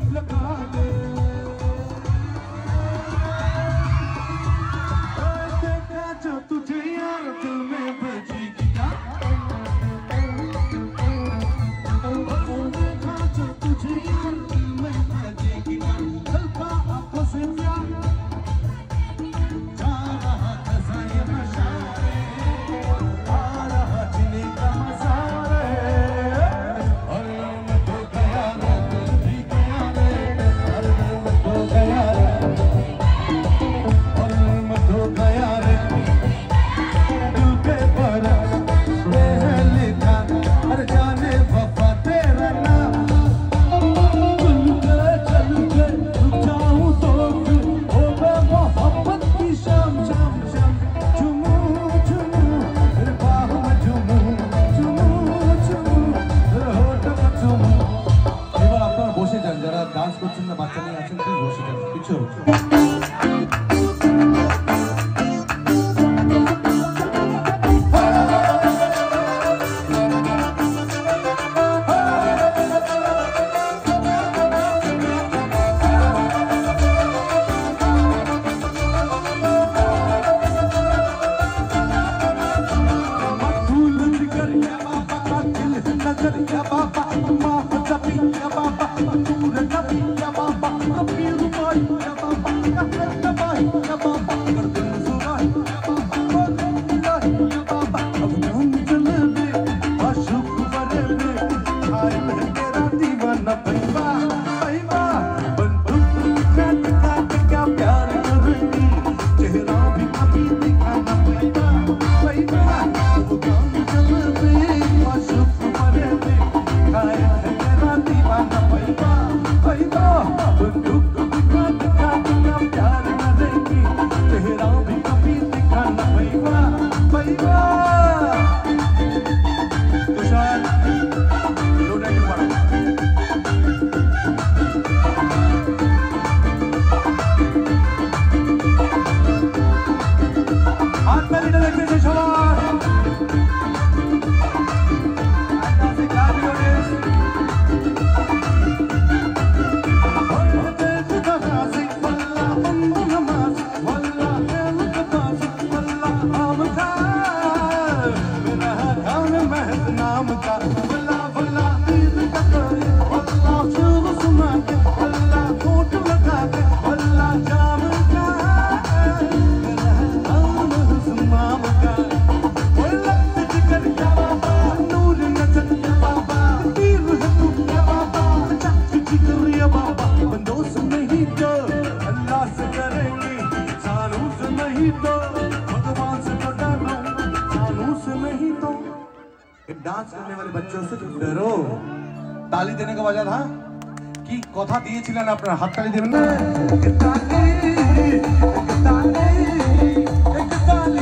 लगा दे। देखा जो तुझे यार दिल में बजी गिटार, देखा जो तुझे यार दिल में बजी गिटार, हल्का आंखों से प्यार जा रहा था ये नशा रे, आ रहा जीने का मजा रे। अरे मैं तो गया रे, दिल भी गया रे, अरे मैं तो गया रे, अरे मैं तो गया रे। दिल पे पड़ा ये है लिखा, अरे जाने वफा तेरा नाम। चल के रुक जाऊं तो फिर होगा मोहब्बत की शाम शाम शाम। झूमू झूमू तेरे बाहों में झूमू झूमू झूमू तेरे होठों में झूमू। এবার আপনারা বসে যান, যারা ডান্স করছেন না বাচ্চা নিয়ে আছেন প্লিজ বসে যান, কিছু या बाबा अम्मा जबी या बाबा दूर नबी या बाबा कभी रुबाई या बाबा कभी या बाबा कर दिल जुबाई या बाबा इलाही या बाबा अब हम चले बे आशुक बरे बे खाइल है तेरा दीवाना पैबा पैबा बंदूक काट काट क्या प्यार करेंगी, चेहरा भी कभी दिखाना पैबा पैबा अब हम चले बे आशुक बरे बे खाइल है तेरा दीवाना पैबा पैबा बंदूक काट काट क्या प्यार करेंगी, चेहरा भी कभी दिखाना पैबा पैबा। तो शायद लोटा क्यों पड़ा हाथ में लीडर लगने से सवाल डांस करने वाले बच्चों से डरो। ताली देने का वजह था कि কথা দিয়েছিলেন আপনারা হাততালি দেবেন না। एक ताली एक ताली एक ताली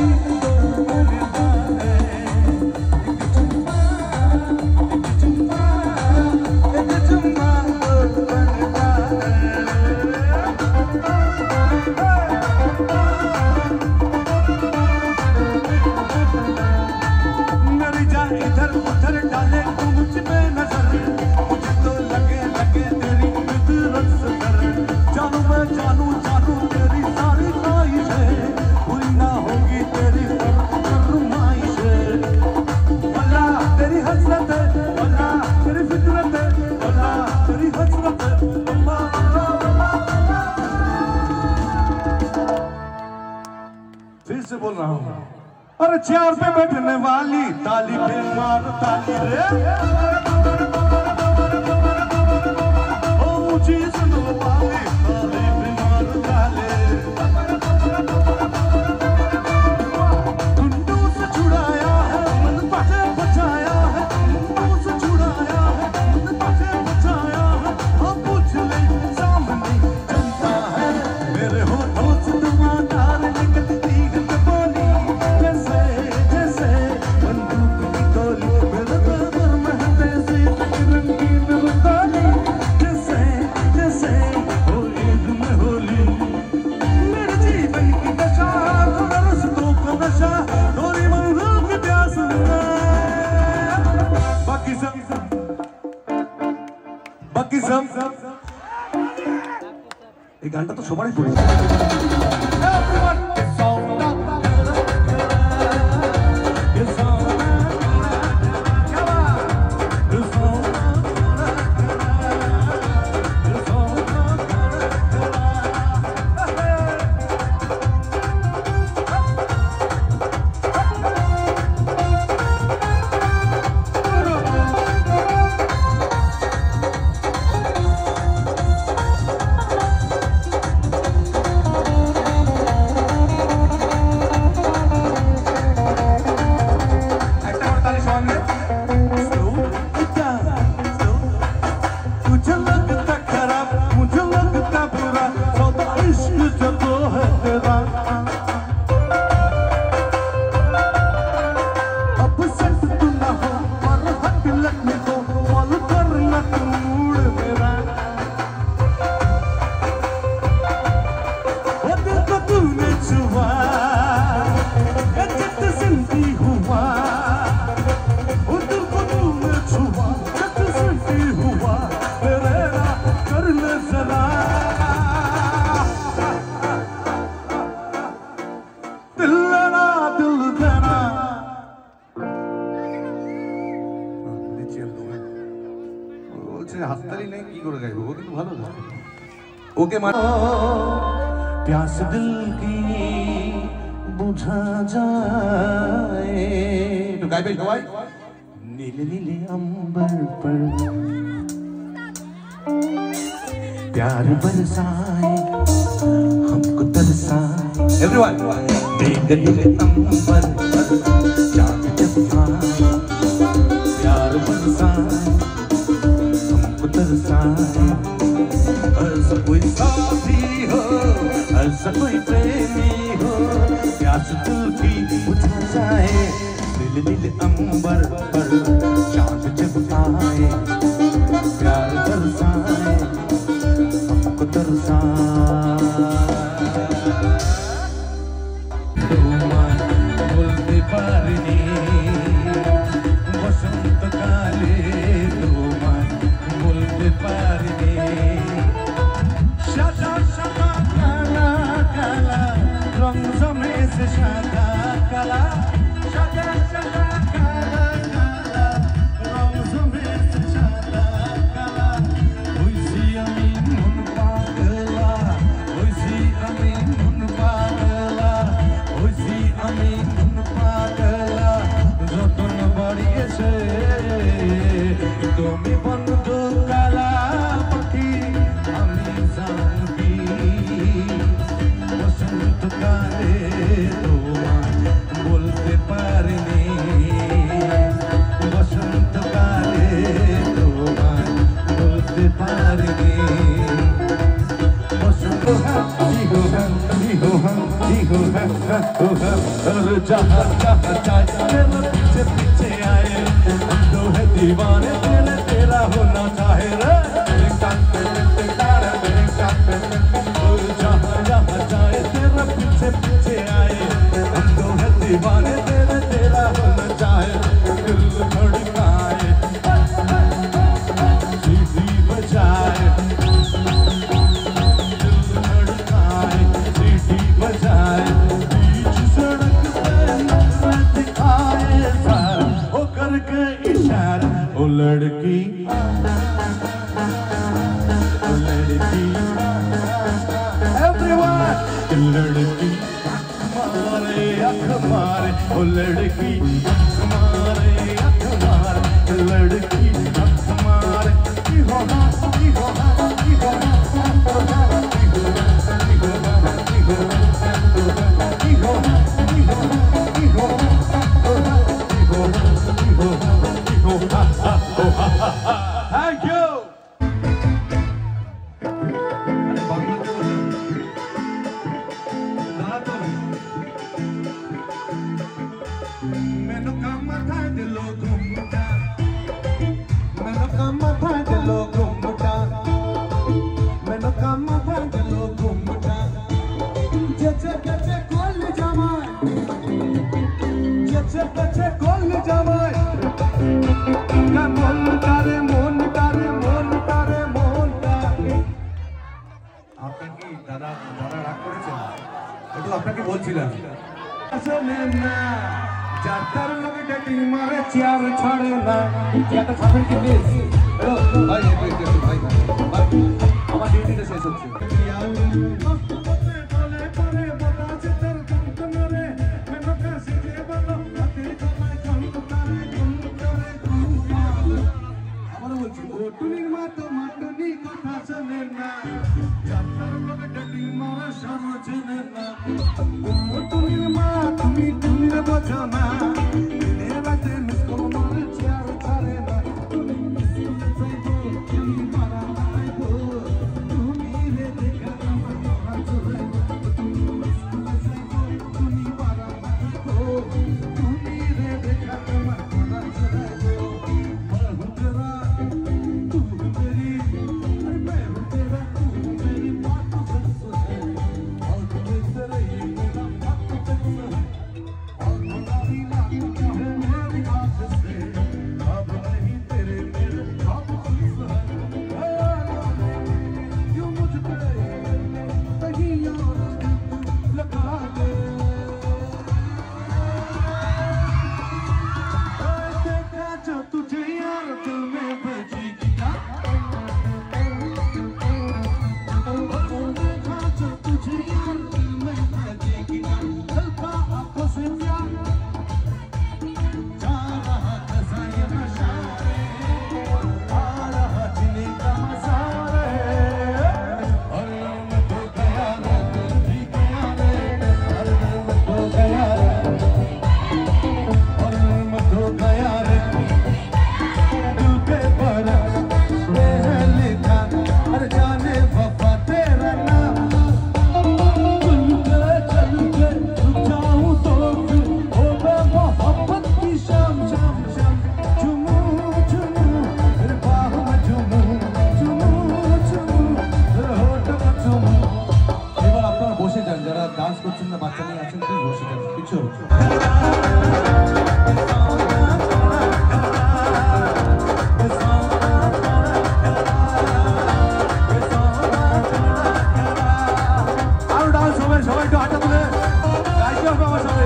इधर उधर डाले तू मुझ पे नजर, मुझे तो लगे लगे तेरी फितरत से डर। जानू मैं जानू जानू तेरी सारी ख्वाहिशें पूरी ना होगी तेरी फरमाइशें। वल्ला तेरी हसरत है, वल्ला तेरी फितरत है, वल्ला तेरी हसरत है, अल्लाह अल्लाह। फिर से बोल रहा हूँ, अरे चेयर पे बैठने वाली ताली पे मार ताली रे, ओ ऊंची सुनो वाली ताली पे मार ताली। कुंडू से छुड़ाया है मन पासे बचाया है, कुंडू से छुड़ाया है मन पासे बचाया है। हाँ पूछ ले सामने जनता है, मेरे होठों से धुआंधार निकलती है बोली जैसे जैसे बंदूक की गोली मेरे दिल में है। এই গানটা তো সবারই পরিচিত। হাততালি নেই কি করে গাইবো, ও কিন্তু ভালো গায়। ওকে মানে प्यास दिल की बुझा जाए तो गाइबे सबाई नीले नीले अंबर पर प्यार बरसाए हमको तरसाए एवरीवन नीले नीले अंबर पर चांद जब आए प्यार बरसाए ऐसा कोई साथी हो, ऐसा कोई प्रेमी हो, प्यास दिल की बुझा जाए नीले नीले अंबर पर चांद जब आए प्यार बरसाए हमको तरसाए बोलते पारने बसंत काले पारने शादा शादा काला काला रंग जमे से शादा काला शादा शादा काला काला रंग जमे से शादा काला ओइसी आमी मन पागला ओइसी आमी मन पागला ओइसी आमी मन पागला যতন বাড়িয়েছে তুমি বন্ধু কালা পাখি আমি জানি বসন্ত কালে তোমায় বলতে পারিনি বসন্ত কালে তোমায় বলতে পারিনি বসন্ত জিগো জিগো জিগো হর जहाँ जहाँ जाए चलो पीछे पीछे आए हम तो है दीवाने तेरे तेरा होना चाहे रे मेरे साथ मेरे साथ जहाँ जहाँ जाए तेरा पीछे पीछे आए हम तो है दीवाने तेरे तेरा होना चाहे दिल धड़काए सीटी बजाए दिल धड़काए सीटी बजाए इशारा ओ लड़की एवरीवन लड़की मारे अख मारे ओ लड़की मारे अख मारे लड़की अख मारे की हो की हो की हो Thank you. मैंने काम था दिलो घूमता मैंने काम था दिलो घूमता मैंने काम था दिलो घूमता जैसे जैसे कोल जमाए जैसे जैसे कोल जमाए मन तारे मन तारे मन तारे मन तारे দাদা রাগ করেছেন? একটু আপনাকে বলছিলাম যাত্রার লোকে ডেটিং মারে চেয়ার ছাড়ে না একটা খাবেন কি প্লিজ ভাই ভাই আমার ডিউটিটা শেষ হচ্ছে আবার বলছি টুনির মা তো মাটুনি কথা শোনে না যাত্রার লোকে ডেটিং মারে সারা চেনে না টুনির মা তুমি টুনির বোঝো না দিনের রাতে মিস কল মারে চেয়ার ছাড়ে না টুনি মিস চাইবো টুনি মারা নাইবো টুনি রে দেখা আমার মহা চুরাইবো টুনি মিস চাইবো টুনি মারা নাইবো টুনি রে দেখা আমার মহা চুরাইবো मैं तेरा तू मेरी अरे मैं तेरा तू मेरी बात फिक्स है और तेरे ये मेरा बात फिक्स है और तुम्हारी बात क्या है मेरी बात से अब नहीं तेरे मेरे बात फिक्स है क्यों मुझ पे कहीं और लगा दे देखा जो तुझे यार दिल में बजी गिटार देखा जो तुझे यार दिल में बजी गिटार हल्का आंखों से प्यार जा रहा था ये नशा आ रहा जीने का मजा रे और मैं तो गया रे दिल भी गया रे और मैं तो गया रे और मैं तो गया रे जाने वफा तेरा नाम चल के रुक जाऊं तो फिर हो मैं मोहब्बत की शाम शाम शाम झूमू झूमू फिर बाह में झूमू झूमू झूमू फिर होठ में झूमू এবার আপনারা বসে যান যারা ডান্স করছেন না বাচ্চা নিয়ে আছেন প্লিজ বসে যান কিছু সবাই একটু হাঁটা তুলে গাইতে হবে আমার সাথে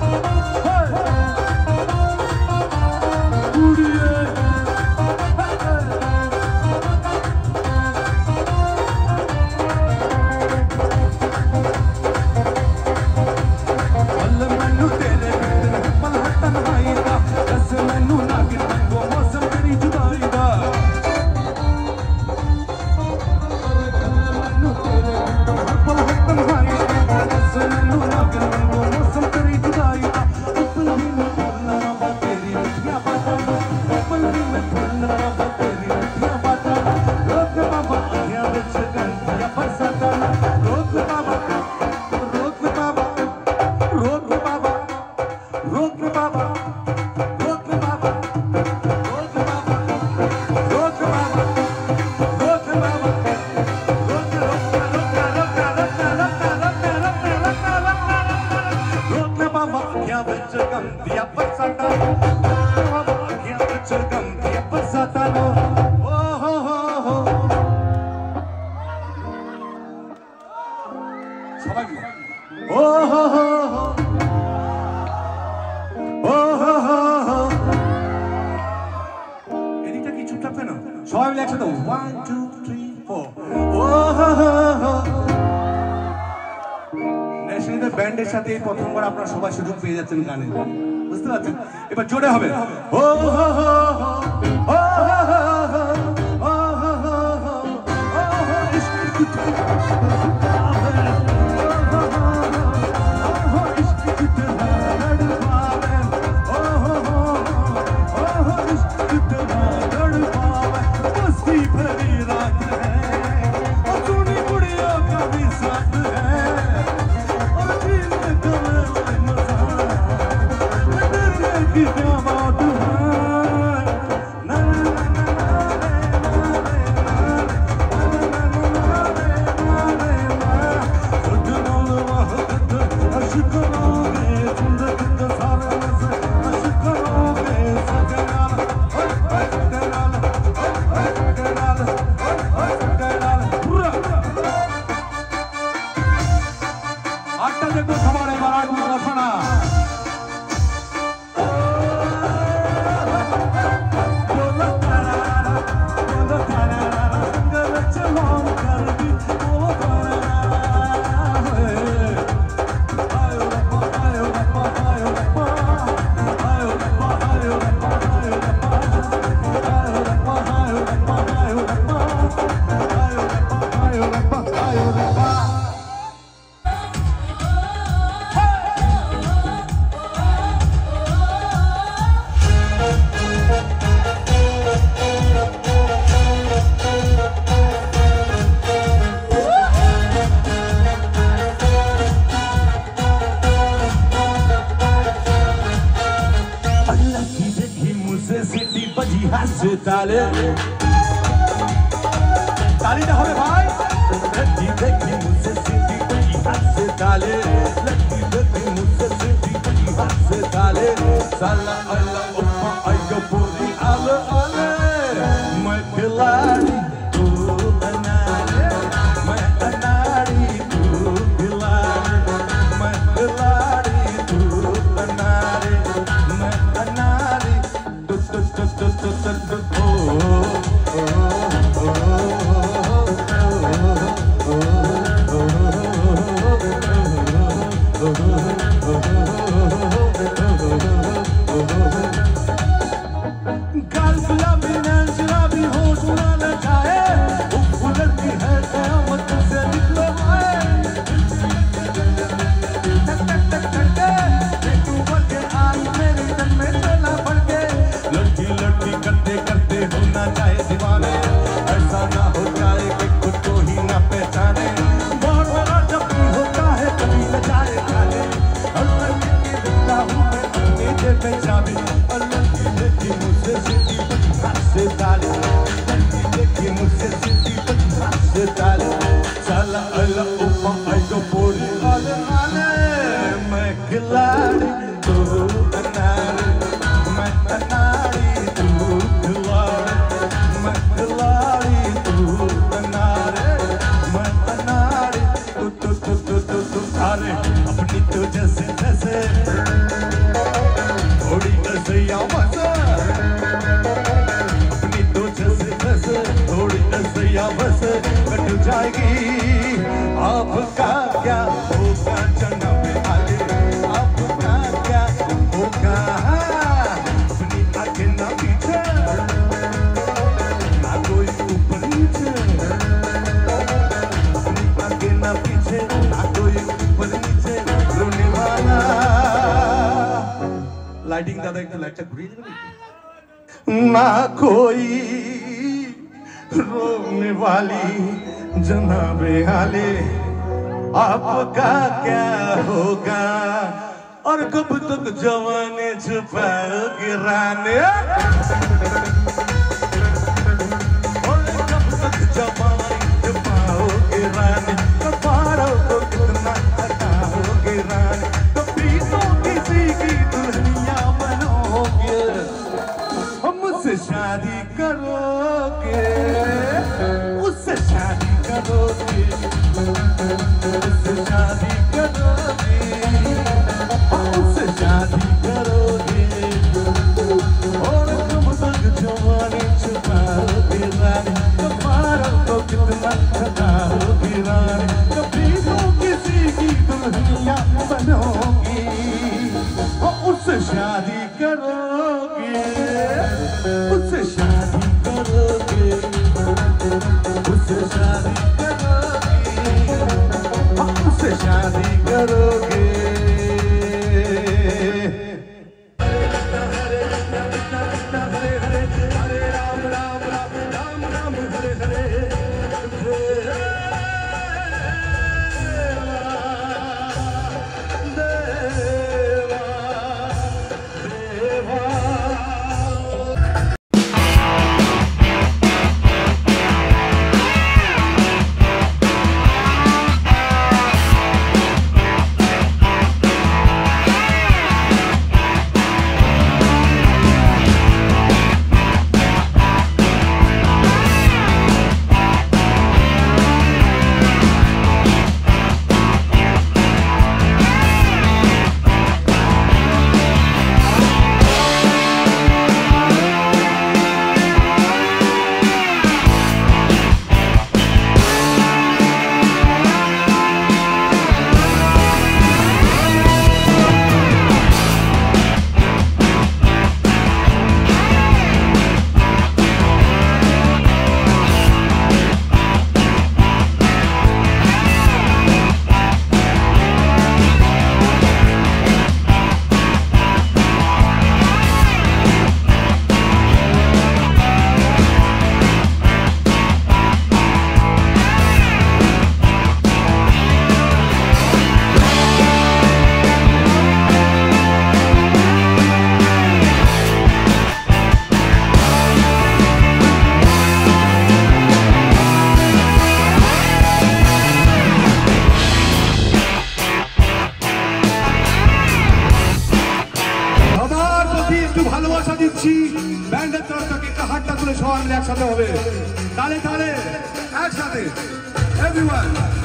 ਮੈਨੂੰ ਤੇਰੇ ਪਲ ਹਟਨ ਹਾਈ ਦਾ ਦੱਸ ਮੈਨੂੰ ਨਾ ਕਿ ਤੰਗੋ ਮੌਸਮ ਤੇਰੀ ਜੁਦਾਈ ਦਾ ਮੈਨੂੰ ਤੇਰੇ ਪਲ ਹਟਨ ਹਾਈ ਮੈਨੂੰ ਨਾ ਕਿ ਤੰਗੋ ਮੌਸਮ ਤੇਰੀ ਜੁਦਾਈ ਦਾ ਪਲ ਵੀ ਮੈਂ ਭੁੱਲਣਾ ਰੱਬਾ ਤੇਰੀ ਮਿੱਠੀਆਂ ਬਾਤਾਂ ਪਲ ਵੀ ਮੈਂ ਭੁੱਲਣਾ ਰੱਬਾ ਤੇਰੀ ਮਿੱਠੀਆਂ ਬਾਤਾਂ ਰੋਕ ਬਾਬਾ ਅੱਖਾਂ ਵਿੱਚ ਗੰਦੀਆਂ ਬਰਸਾਤਾਂ ਰੋਕ ਬਾਬਾ ਰੋਕ ਬਾਬਾ रोक बाबा रोक बाबा रोक बाबा रोक बाबा रोक बाबा रोक बाबा रोक बाबा क्या बच गम दिया बरसाता बाबा क्या बच गम दिया बरसाता ओ हो सबाई ओ हो এদিকটা কি চুপচাপ কেন সবাই মিলে একসাথে 1 2 3 4 ও ন্যাশনাল ব্যান্ডের সাথে এই প্রথমবার আপনারা সবাই সুযোগ পেয়ে যাচ্ছেন গানে বুঝতে পারছেন এবার জোরে হবে ও হো হো ও से ताले ताली ना होवे भाई लड़की देखी मुझसे सीधी की हाथ से ताले लड़की देखी मुझसे सीधी की हाथ से ताले साला अल्लाह उप्पा आयो पूरी आले आले मैं खिलाड़ी तू अनाड़ी मैं अनाड़ी तू खिलाड़ी मैं खिलाड़ी तू अनाड़ी मैं अनाड़ी तू ना कोई रोने वाली जनाबे हाले आपका क्या होगा और कब तक जवानी छुपाओगे रानी और कब तक जवानी छुपाओगे रानी कपारों को कितना हटाओगे रानी कभी तो किसी की दुल्हनिया बनोगे मुझसे शादी करोगे उससे शादी करोगे उससे शादी करोगे उससे शादी करोगे और तुम तक जवानी छुपाओगे रानी कपारों को कितना छुपाओगे रानी कभी तो किसी की दुल्हनिया बनोगी और उससे शादी करोगे उससे शादी करोगे उससे शादी करोगे उससे शादी करोगे মিলে একসাথে হবে তালে তালে একসাথে এভরিওয়ান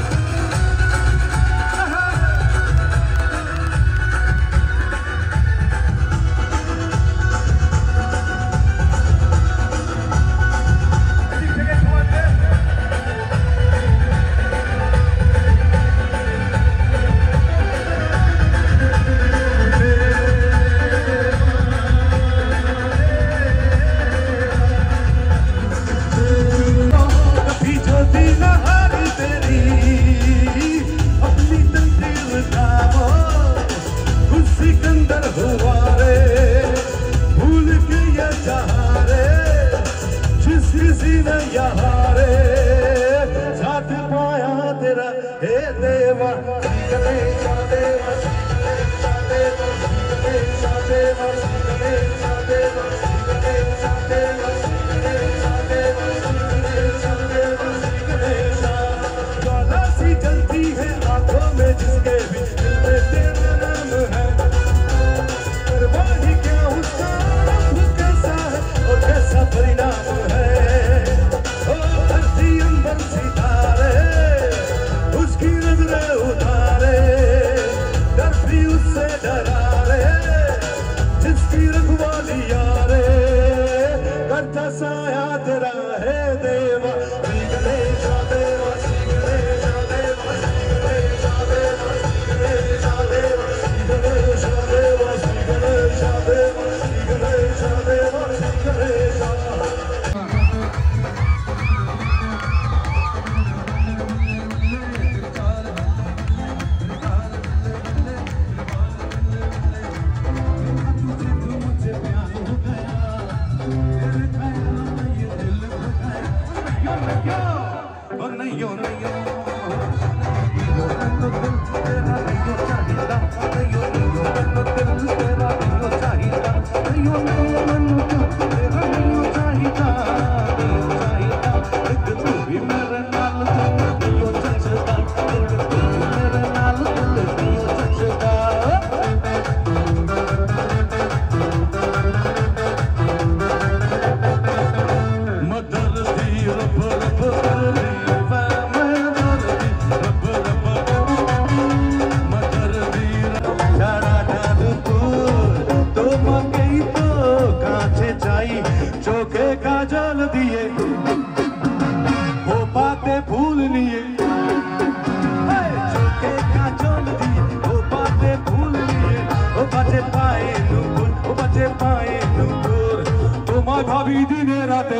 ভাবি দিনে রাতে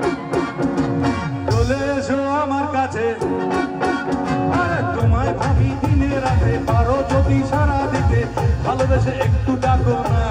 চলে এসো আমার কাছে আরে তোমায় ভাবি দিনে রাতে পারো যদি সারা দিতে ভালোবেসে একটু ডাকো না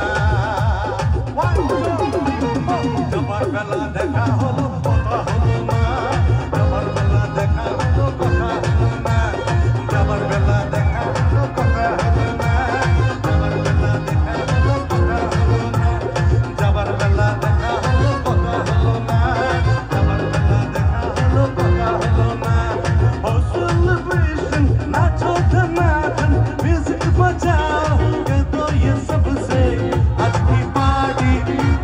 যাবার বেলা দেখা হলো কথা হলো না যাবার বেলা দেখা হলো কথা হলো না যাবার বেলা দেখা হলো কথা হলো না যাবার বেলা দেখা হলো কথা হলো না যাবার বেলা দেখা হলো কথা হলো না যাবার বেলা দেখা হলো কথা হলো না ও सेलिब्रेशन नाचो धमाधम म्यूजिक बजाओ कर दो ये सबसे आज की पार्टी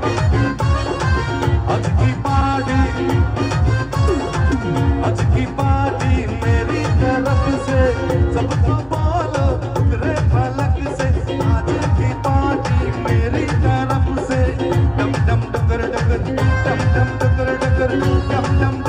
मेरी तरफ से सबको बोलो उतरे फलक से आज की पार्टी मेरी तरफ से डम डम डगर डगर डम डम डगर डगर डम डम